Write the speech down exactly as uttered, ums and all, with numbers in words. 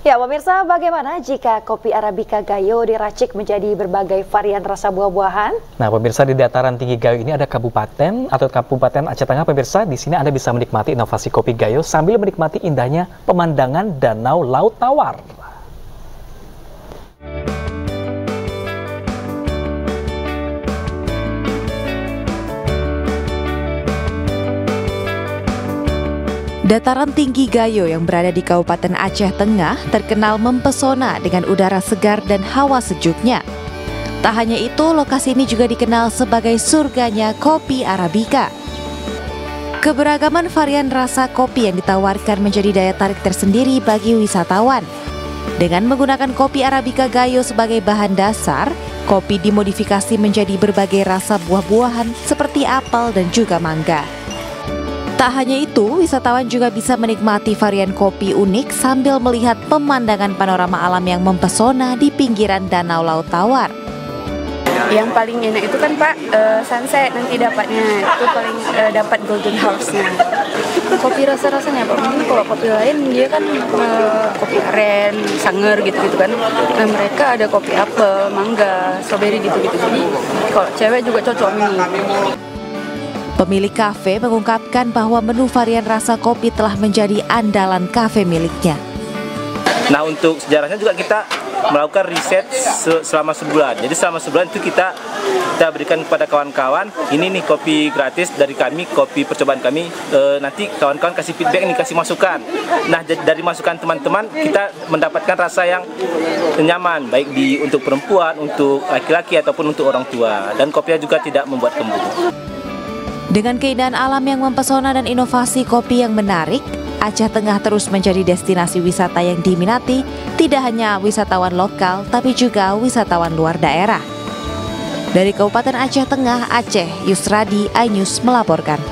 Ya, pemirsa, bagaimana jika kopi Arabica Gayo diracik menjadi berbagai varian rasa buah-buahan? Nah, pemirsa, di dataran tinggi Gayo ini ada kabupaten atau Kabupaten Aceh Tengah, pemirsa. Di sini Anda bisa menikmati inovasi kopi Gayo sambil menikmati indahnya pemandangan Danau Laut Tawar. Dataran tinggi Gayo yang berada di Kabupaten Aceh Tengah terkenal mempesona dengan udara segar dan hawa sejuknya. Tak hanya itu, lokasi ini juga dikenal sebagai surganya kopi Arabica. Keberagaman varian rasa kopi yang ditawarkan menjadi daya tarik tersendiri bagi wisatawan. Dengan menggunakan kopi Arabica Gayo sebagai bahan dasar, kopi dimodifikasi menjadi berbagai rasa buah-buahan seperti apel dan juga mangga. Tak hanya itu, wisatawan juga bisa menikmati varian kopi unik sambil melihat pemandangan panorama alam yang mempesona di pinggiran Danau Laut Tawar. Yang paling enak itu kan Pak, uh, sunset nanti dapatnya, itu paling uh, dapat golden house-nya. Kopi rasa-rasanya Pak, mungkin kalau kopi lain dia kan uh, kopi aren, sanger gitu-gitu kan. Nah, mereka ada kopi apel, mangga, strawberry gitu-gitu. Jadi kalau cewek juga cocok ini. Pemilik kafe mengungkapkan bahwa menu varian rasa kopi telah menjadi andalan kafe miliknya. Nah, untuk sejarahnya juga kita melakukan riset selama sebulan. Jadi selama sebulan itu kita kita berikan kepada kawan-kawan, ini nih kopi gratis dari kami, kopi percobaan kami. E, nanti kawan-kawan kasih feedback nih, kasih masukan. Nah, dari masukan teman-teman kita mendapatkan rasa yang nyaman, baik di untuk perempuan, untuk laki-laki ataupun untuk orang tua. Dan kopinya juga tidak membuat kembung. Dengan keindahan alam yang mempesona dan inovasi kopi yang menarik, Aceh Tengah terus menjadi destinasi wisata yang diminati tidak hanya wisatawan lokal, tapi juga wisatawan luar daerah. Dari Kabupaten Aceh Tengah, Aceh, Yusradi, iNews melaporkan.